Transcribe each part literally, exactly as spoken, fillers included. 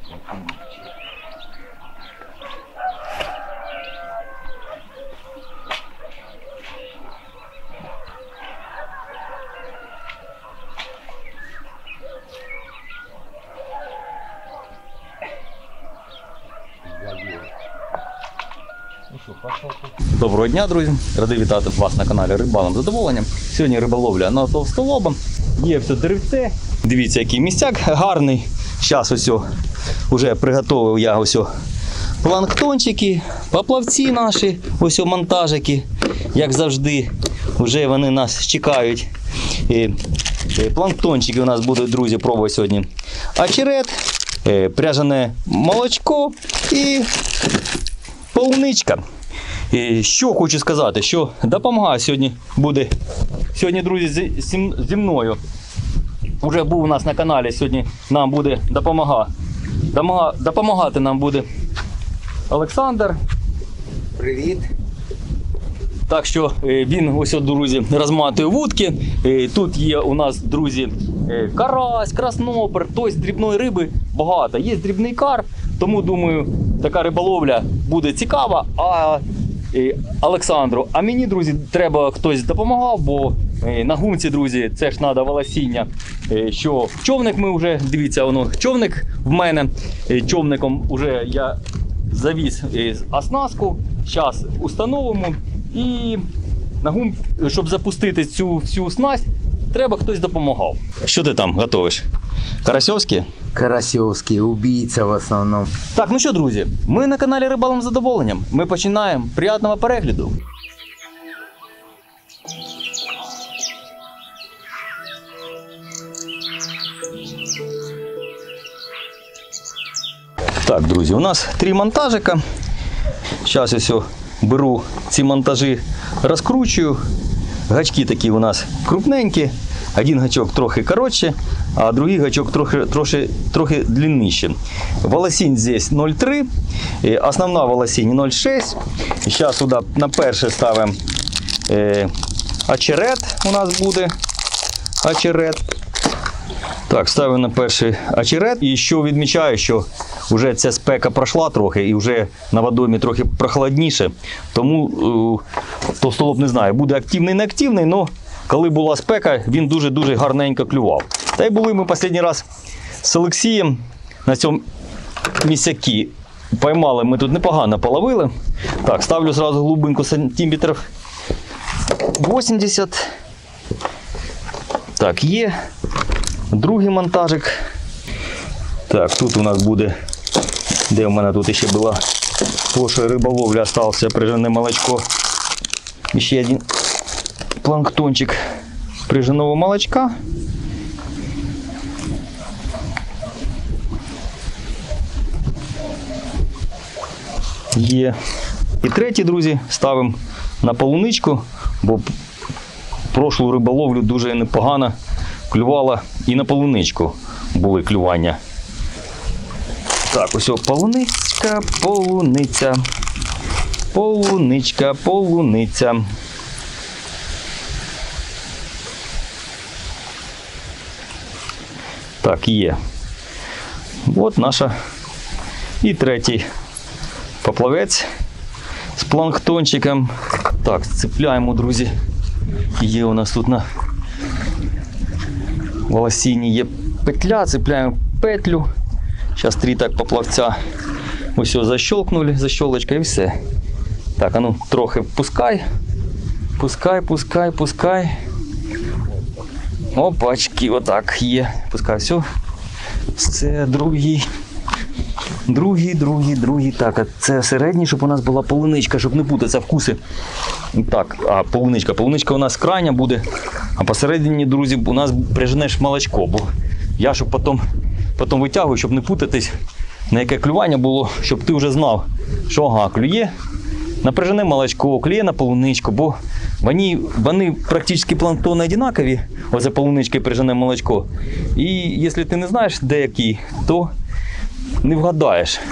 Доброго дня, друзі! Радий вітати вас на каналі Рибалом з задоволенням. Сьогодні риболовля на товстолоба. Є все деревце. Дивіться, який місцяк гарний. Зараз ось вже приготував я ось планктончики, поплавці наші, ось монтажики. Як завжди, вже вони нас чекають. І планктончики у нас будуть, друзі, пробувати сьогодні очерет, пряжене молочко і полуничка. І що хочу сказати, що допомагає сьогодні буде, сьогодні, друзі, зі, зі мною. Уже був у нас на каналі, сьогодні нам буде допомагати. Допомагати нам буде Олександр. Привіт. Так що він ось, друзі, розматує вудки. Тут є у нас, друзі, карась, краснопер, тобто дрібної риби багато. Є дрібний кар, тому, думаю, така риболовля буде цікава. А Олександру, а мені, друзі, треба хтось допомагав, бо на гумці, друзі, це ж треба волосіння. Що човник ми вже, дивіться, воно, човник в мене, човником вже я завіз оснастку, зараз установимо. І на гум, щоб запустити цю всю снасть, треба хтось допомагав. Що ти там готовиш? Карасьовські? Карасьовський, убійця в основному. Так, ну що, друзі, ми на каналі Рибалом з задоволенням. Ми починаємо. Приятного перегляду. Так, друзі, у нас три монтажика. Зараз я все беру ці монтажі, розкручую. Гачки такі у нас крупненькі. Один гачок трохи коротше, а другий гачок трохи, трохи, трохи длинніше. Волосінь здесь нуль три, основна волосінь нуль шість. Зараз сюди на перше ставимо е, очерет, у нас буде очерет. Так, ставимо на перший очерет. І що відмічаю, що вже ця спека пройшла трохи і вже на водоймі трохи прохладніше. Тому е, товстолоб, не знаю, буде активний, не активний, але коли була спека, він дуже-дуже гарненько клював. Та й були ми останній раз з Олексієм на цьому місякі. Поймали, ми тут непогано половили. Так, ставлю одразу глибинку сантиметрів вісімдесят. Так, є. Другий монтажик. Так, тут у нас буде, де в мене тут ще була прошлої риболовля, залишився прижане молочко. І ще один планктончик прижаного молочка. Є. І третій, друзі, ставимо на полуничку, бо прошлу риболовлю дуже непогано клювала і на полуничку були клювання. Так, ось полуничка, полуниця, полуничка, полуниця. Так, є. От наша і третій поплавець з планктончиком. Так, цепляємо, друзі. Є у нас тут на волосіні є петля, цепляємо петлю. Зараз три так поплавця. Ось його защелкнули, защолочка і все. Так, а ну трохи пускай. Пускай, пускай, пускай. Опачки, отак є. Пускай, все. Це другий. Другий, другий, другий. Так, а це середній, щоб у нас була полуничка, щоб не путатися вкуси. Так, а полуничка. Полуничка у нас крайня буде. А посередині, друзі, у нас приженеш молочко. Бо я, щоб потім, потім витягую, щоб не путатись, на яке клювання було, щоб ти вже знав, що ага, клює на прижене молочко, клює на полуничку, бо вони, вони практично планктонно однакові, оце полуничка і прижене молочко. І якщо ти не знаєш, де який, то не вгадаєш.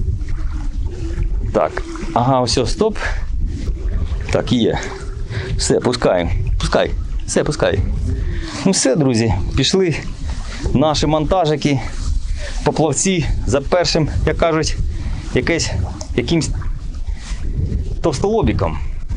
Так, ага, все, стоп. Так, є. Все, пускай, пускай, все, пускай. Ну все, друзі, пішли наші монтажики. поплавці за першим, як кажуть, якесь, якимсь товстолобіком.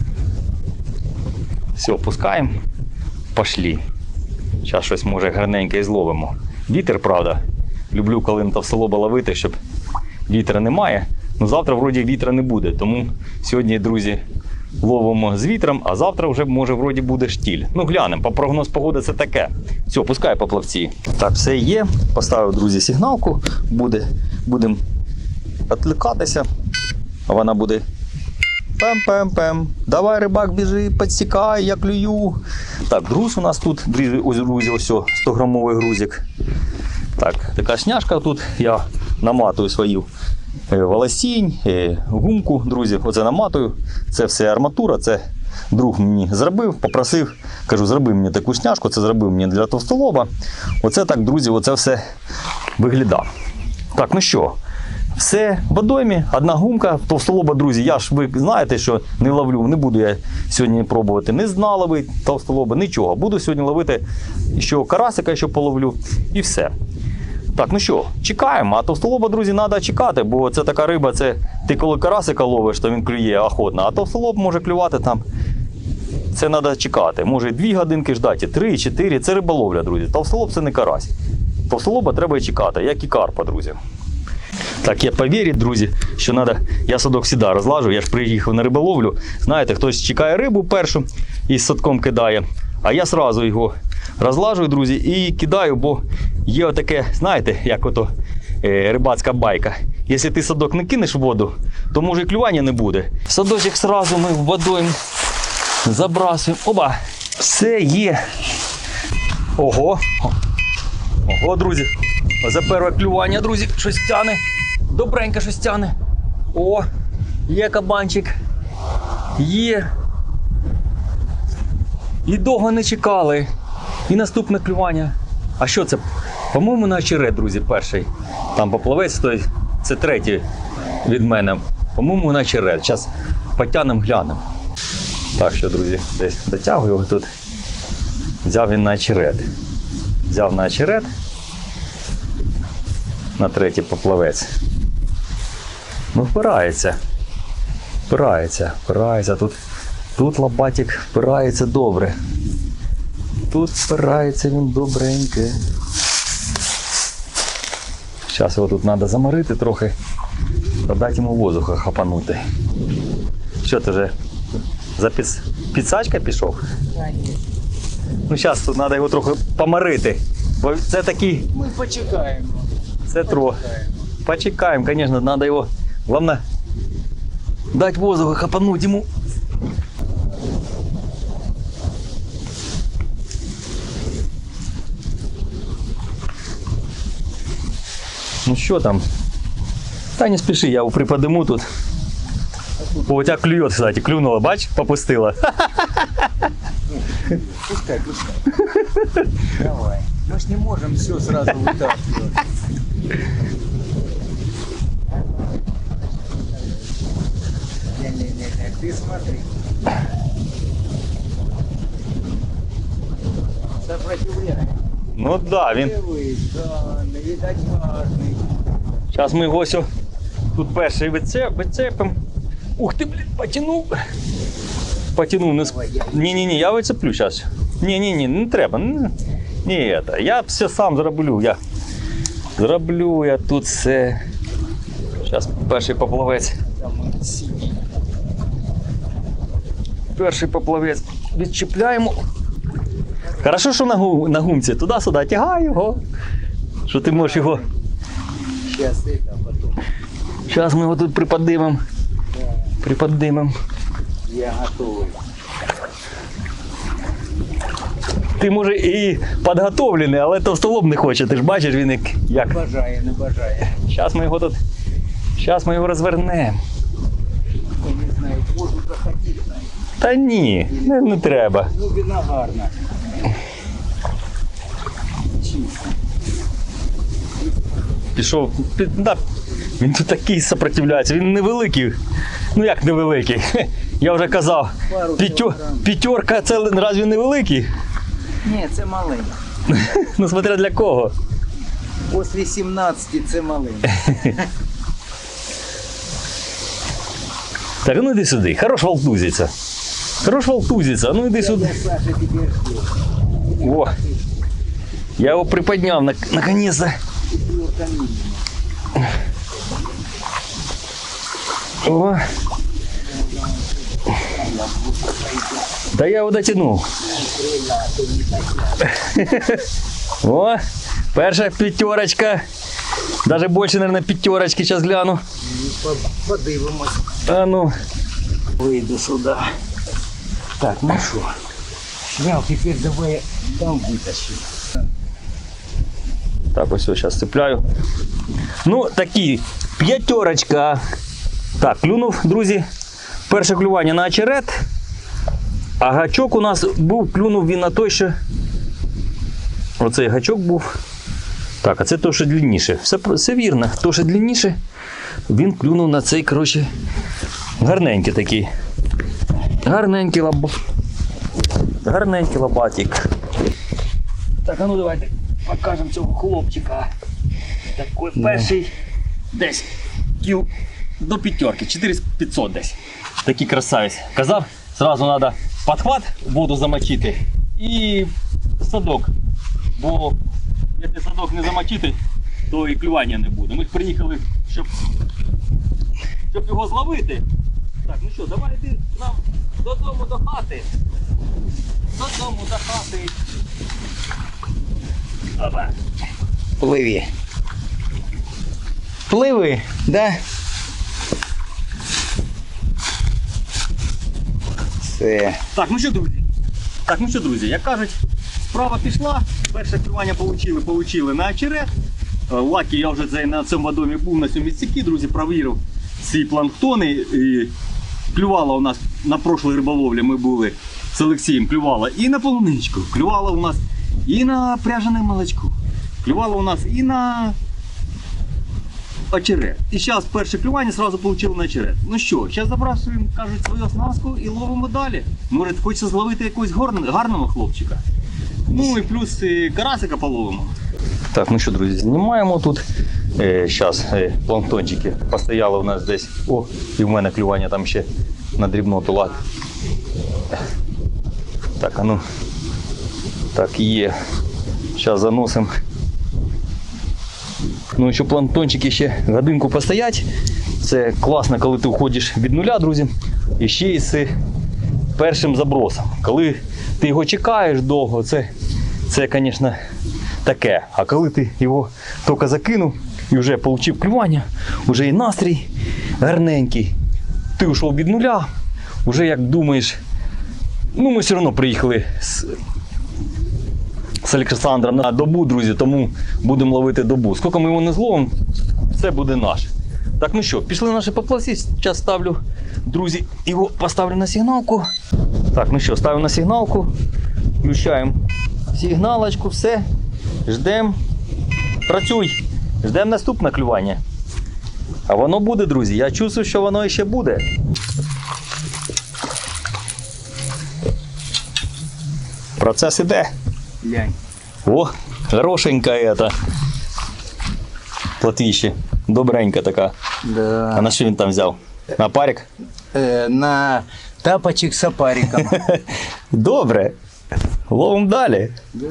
Все, пускаємо. Пошлі. Зараз щось може гарненьке і зловимо. Вітер, правда. Люблю, коли на товстолоба ловити, щоб вітра немає. Ну завтра вроді вітра не буде. Тому сьогодні, друзі, ловимо з вітром, а завтра вже може вроді буде штіль. Ну глянемо, по прогноз погоди це таке. Все, пускай поплавці. Так, все є. Поставив, друзі, сигналку. Буде, будемо відвлікатися. А вона буде пем-пем-пем. Давай, рибак, біжи, підсікай, я клюю. Так, груз у нас тут, друзі, ось грузі, ось сто грамовий грузик. Так, така шняшка тут. Я наматую свою волосінь, гумку, друзі, оце наматую. Це все арматура, це друг мені зробив, попросив, кажу, зроби мені таку шняшку, це зробив мені для товстолоба. Оце так, друзі, оце все виглядає. Так, ну що, все в водоймі, одна гумка, товстолоба, друзі, я ж, ви знаєте, що не ловлю, не буду я сьогодні пробувати ні з дна ловити товстолоба, нічого. Буду сьогодні ловити що карасика, що половлю, і все. Так, ну що, чекаємо, а товстолоба, друзі, треба чекати, бо це така риба, це ти коли карасика ловиш, то він клює охотно, а товстолоб може клювати там, це треба чекати. Може дві годинки ждати, три, чотири, це риболовля, друзі. Товстолоб це не карась. Товстолоба треба чекати, як і карпа, друзі. Так, я повірю, друзі, що треба, я садок завжди розлажу, я ж приїхав на риболовлю, знаєте, хтось чекає рибу першу і з садком кидає, а я одразу його розлажую, друзі, і кидаю, бо є отаке, знаєте, як ото е, рибацька байка. Якщо ти садок не кинеш в воду, то може і клювання не буде. Садочок одразу ми водою забрасуємо. Оба! Все є. Ого! Ого, друзі! За перше клювання, друзі, щось тяне. Добренько щось тяне. О, є кабанчик. Є. І довго не чекали. І наступне клювання. А що це? По-моєму, на очерет, друзі, перший. Там поплавець стоїть. Це третій від мене. По-моєму, на очерет. Зараз потягнемо, глянемо. Так що, друзі, десь дотягую його тут. Взяв він на очерет. Взяв на очерет. На третій поплавець. Ну, впирається. Впирається, впирається. Тут, тут лопатик впирається добре. Тут впирається він добреньке. Зараз його тут треба заморити трохи, дати йому воздуха хапанути. Що ти вже за піц... підсачка пішов? Ну зараз тут треба його трохи поморити. Бо це такий... Ми почекаємо. Це трохи. Почекаємо, звісно, треба його, головне, дати воздуха хапанути йому. Ну що там? Та не спіши, я його приподниму тут. О, у тебе клює, кстати, клюнула, бач, попустила. Пускай, пускай. Давай. Мы ж не можем все сразу вытаскивать. Не-не-не, ты смотри. Сопротивляй. Ну да, він. Дивись, да, не видать гарний. Зараз ми його сьо- тут перший відцеп, відцепимо. Ух ти, блін, потянув. Потянув. Не... сп- Ні-ні-ні, я вицеплю зараз. Ні-ні-ні, не треба. Ні, ні, це. Я все сам зроблю. Я зроблю я тут все. Зараз перший поплавець. Там синий. Перший поплавець відчіпляємо. Хорошо, що на, гу... на гумці. Туди-сюди тягай його. Що ти можеш його. Сейчас это, а потом. Зараз ми його тут приподнимемо. Да, Приподнимемо. я готовый. Ти, може, і підготовлений, але товстолоб не хоче. Ти ж бачиш, він як. як. Не бажає, не бажає. Зараз ми його тут. Зараз ми його розвернемо. Я не знаю, воду заходить, знаю. Та ні, не, не треба. Глубина гарна. Чисто. Пішов. пі- Да. Він тут такий сопротивляється, він невеликий. Ну як невеликий? Я вже казав, Пару п'ятьо- кілограм. п'ятерка це разві невеликий? Ні, це маленький. Ну смотря для кого. После сімнадцяти це маленький. Так, ну іди сюди. Хорош волтузиться. Хорош волтузиться. Ну іди сюди. Я, Саша, тебе жду. О, я его приподнял на, наконец-то. О. Да я его дотянул. О, перша пятерочка. Даже больше, наверное, пятерочки. Сейчас гляну. Подивимось. А ну. Вийду сюди. Так, ну що? Шнял, тепер давай там витащу. Так, ось сейчас цепляю. Ну, такі, п'ятерочка. Так, клюнув, друзі. Перше клювання на очерет. А гачок у нас був, клюнув він на той, що... Оцей гачок був. Так, а це то, що длинніше. Все, все вірно. То, що длинніше, він клюнув на цей, коротше, гарненький такий. Гарненький лаб... Гарненький лабатик. Так, а ну давайте покажемо цього хлопчика. Такий перший десь кіл до п'ятерки, чотири тисячі п'ятсот десь. Такий красавець. Казав, зразу треба підхват, воду замочити і садок. Бо якщо садок не замочити, то і клювання не буде. Ми приїхали, щоб, щоб його зловити. Так, ну що, давай йди нам додому до хати. Додому до хати. Опа. Пливі. Пливи, да? Все. Так, ну що, друзі? Так, ну що, друзі, як кажуть, справа пішла, перше клювання получили, получили на очерет. Лакі я вже це, на цьому водомі був, на цьому відсікі, друзі, провірив ці планктони. І клювала у нас на прошлій риболовлі, ми були з Олексієм, клювала і на полуничку, клювала у нас і на пряжене молочко, клювала у нас і на очерет. І зараз перше клювання одразу отримали на очерет. Ну що, зараз забрасуємо, кажуть, свою оснастку і ловимо далі. Може, хочеться зловити якогось гарного хлопчика. Ну і плюс і карасика половимо. Так, ну що, друзі, знімаємо тут. Зараз е, е, планктончики постояли у нас десь. О, і в мене клювання там ще на дрібноту лад. Так, а ну. Так, є. Зараз заносимо. Ну, що планктончики ще годинку постоять. Це класно, коли ти уходиш від нуля, друзі. І ще й з першим забросом. Коли ти його чекаєш довго, це, це, звісно, таке. А коли ти його тільки закинув і вже отримав клювання, вже і настрій гарненький. Ти йшов від нуля, вже як думаєш, ну ми все одно приїхали з, з Олександром на добу, друзі, тому будемо ловити добу. Скільки ми його не зловимо, це буде наше. Так, ну що, пішли наші поплавці, зараз ставлю, друзі, його поставлю на сигналку. Так, ну що, ставимо на сигналку, включаємо сигналочку, все, ждемо, працюй, ждемо наступне клювання. А воно буде, друзі, я чувствую, що воно ще буде. Процес іде. Глянь. О, хорошенька ета. Платвіще, добренька така. Да. А на що він там взяв? На парик? Е, на тапочек з опариком. Добре. Ловимо далі. Да.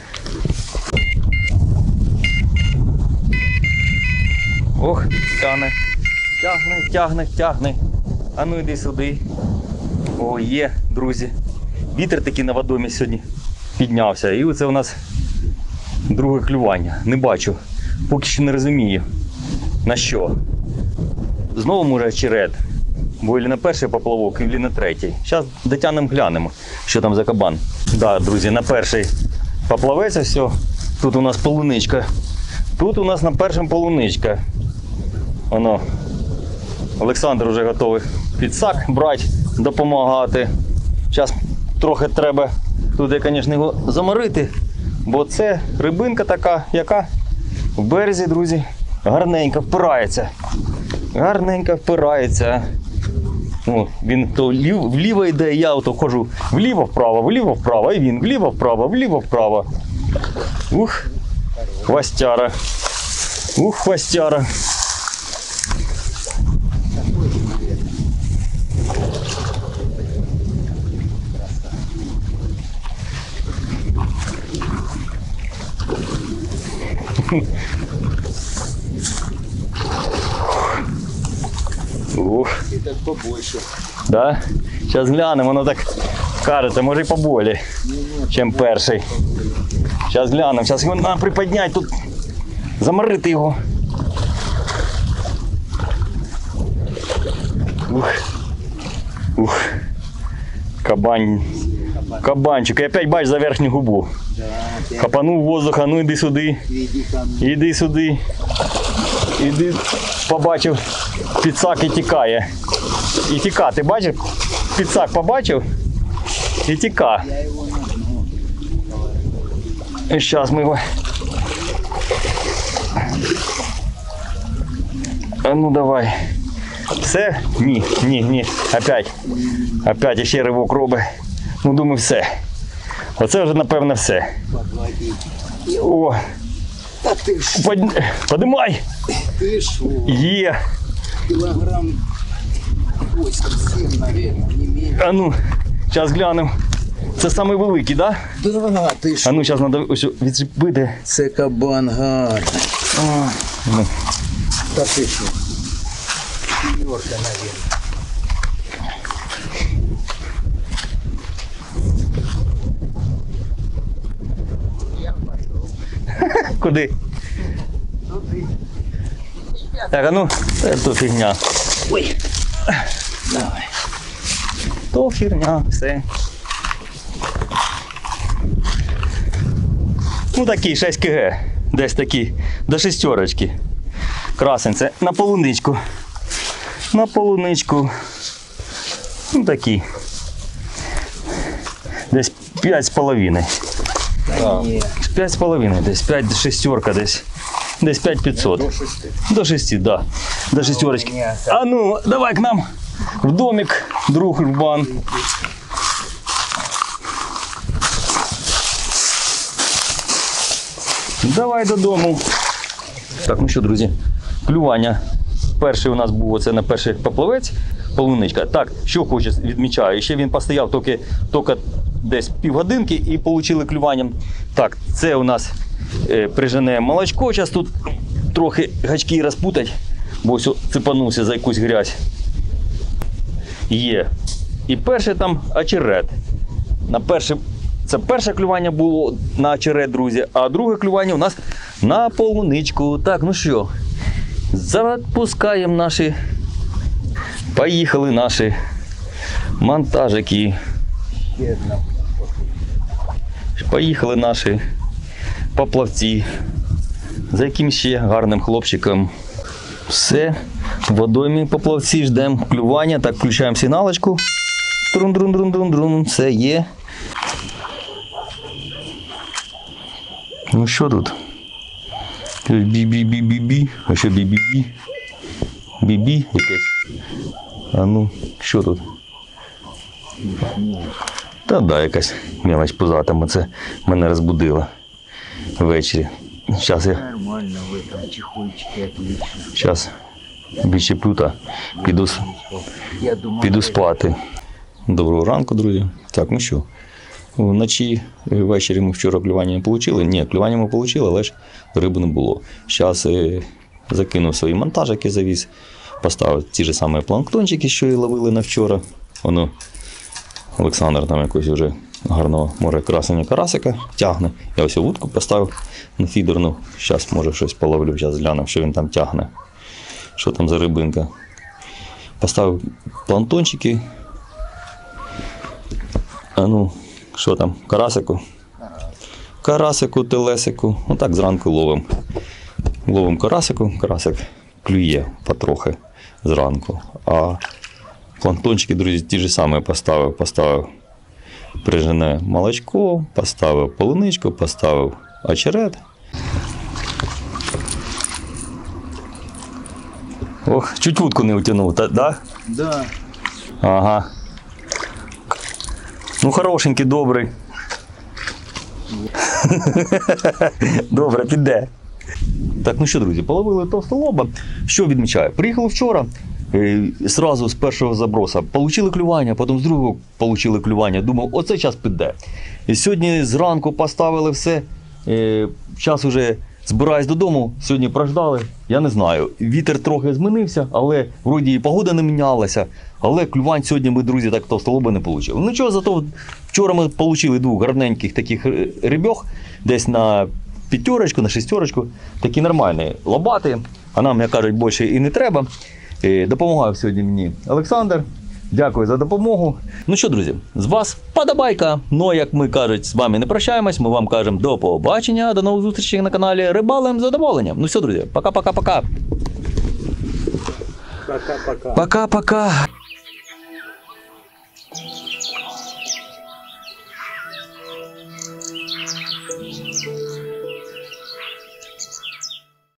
Ох, тягне. Тягне, тягне, тягне. А ну йди сюди. О, є, друзі. Вітер такий на водомі сьогодні піднявся. І оце у нас друге клювання. Не бачу. Поки що не розумію. На що? Знову може очерет. Бо і на перший поплавок, і на третій. Зараз дотягнемо, глянемо, що там за кабан. Так, да, друзі, на перший поплавець все. Тут у нас полуничка. Тут у нас на першому полуничка. Воно. Олександр вже готовий підсак брати, допомагати. Зараз трохи треба туди, звісно, його заморити, бо це рибинка така, яка в березі, друзі, гарненько впирається. Гарненько впирається. О, він то лів, вліво йде, я ото ходжу вліво-вправо, вліво-вправо, і він вліво-вправо, вліво-вправо. Ух, хвостяра. Ух, хвостяра. Ух. И так побольше. Да? Зараз глянемо, воно так кажеться, може і поболі, чим перший. Зараз глянемо, зараз його треба приподняти, тут заморити його. Ух. Ух. Кабань. Кабанчик. І опять бач за верхню губу. Да, опять Хапанув воздуха, ну іди сюди. иди ко мне. Іди сюди. Іди, побачив, підсак і тікає. І тіка, ти бачив? Підсак побачив? І тіка. Я его нагну. І зараз ми його. А ну давай. Все? Ні, ні, ні. Опять. Опять ще ривок робить. Ну думаю, все. Оце вже напевно все. Подводить. О, Да ты ж, под... подимай! ты ж, о, Є! килограмм восемь, наверное, не меньше. А ну, зараз глянемо. Це самий великий, так? Да? Да, ты ж. А ну, зараз треба ось відчепити. Це кабан гарний. Ну. Та ти що? Сімерка, наверное. Куди? Так, а ну, це то фігня. Ой. Давай. То фігня, все. Ну такі, шість кг. Десь такі, до шестерочки. Красень, це на полуничку. На полуничку. Ну такі. Десь п'ять з половиною. Та ні. п'ять з половиною десь, п'ять шестерка десь. Десь п'ять п'ятсот. До шести. До шести, да. До шестерочки. Ні, А ну, давай к нам в домик, друг Іван. Давай додому. Так, ну що, друзі, клювання. Перший у нас був оце на перший поплавець, полуничка. Так, що хочу відмічаю, ще він постояв тільки, тільки десь півгодинки і отримали клюванням. Так, це у нас е, прижене молочко, зараз тут трохи гачки розпутать, бо ось цепанувся за якусь грязь. Є. І перше там очерет. На перше, це перше клювання було на очерет, друзі, а друге клювання у нас на полуничку. Так, ну що, запускаємо наші, поїхали наші монтажики. Ще одна. Поїхали наші поплавці. За яким ще гарним хлопчиком. Все, в водоймі поплавці, ждемо клювання. Так, включаємо сигналочку. Трун-друн-друн-друн-друн, все є. Ну що тут? Бі-бі-бі-бі-бі. А що бі-бі-бі? Бі-бі якесь. А ну, що тут? Та да, якась мелоч пузата, це мене розбудило ввечері. Зараз я Нормально в этом чехольчике, отлично. зараз відчеплю та піду, с- Я думаю, піду спати. Доброго ранку, друзі. Так, ну що, вночі, ввечері ми вчора клювання не отримали. Ні, клювання ми отримали, але ж риби не було. Зараз е, закинув свої монтажики, завіз, поставив ті ж самі планктончики, що і ловили на вчора. Воно Олександр там якось вже гарного море красення карасика тягне. Я ось вудку поставив на фідерну. Зараз може щось половлю, зараз гляну, що він там тягне. Що там за рибинка. Поставив планктончики. А ну, що там, карасику? Карасику, телесику. Отак зранку ловимо. Ловимо карасику, карасик клює потрохи зранку. А планктончики, друзі, ті ж самі поставив. Поставив прижене молочко, поставив полуничку, поставив очерет. Ох, чуть вудку не утягнув, так? Да? да. Ага. Ну, хорошенький, добрий. Добре, піде. Так, ну що, друзі, половили товстолоба. Що відмічаю? Приїхали вчора, е, зразу з першого заброса получили клювання, потім з другого получили клювання. Думав, оце час піде. І сьогодні зранку поставили все. Е, час уже збираюсь додому, сьогодні прождали. Я не знаю, вітер трохи змінився, але вроді і погода не мінялася. Але клювань сьогодні ми, друзі, так товстолоба не отримали. Ну нічого, зато вчора ми отримали двох гарненьких таких рибьох, десь на п'ятерочку, на шестерочку, такі нормальні лобати, а нам, як кажуть, більше і не треба. Е, Допомагав сьогодні мені Олександр. Дякую за допомогу. Ну що, друзі, з вас подобайка. Ну, як ми кажуть, з вами не прощаємось. Ми вам кажемо до побачення, до нових зустрічей на каналі Рибалим з задоволенням. Ну все, друзі, пока-пока-пока. Пока-пока. Пока-пока.